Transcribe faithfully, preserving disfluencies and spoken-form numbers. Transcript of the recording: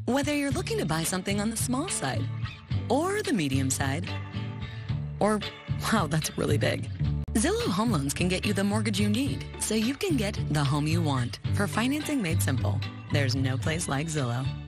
Whether you're looking to buy something on the small side or the medium side, or, wow, that's really big. Zillow Home Loans can get you the mortgage you need so you can get the home you want. For financing made simple, there's no place like Zillow.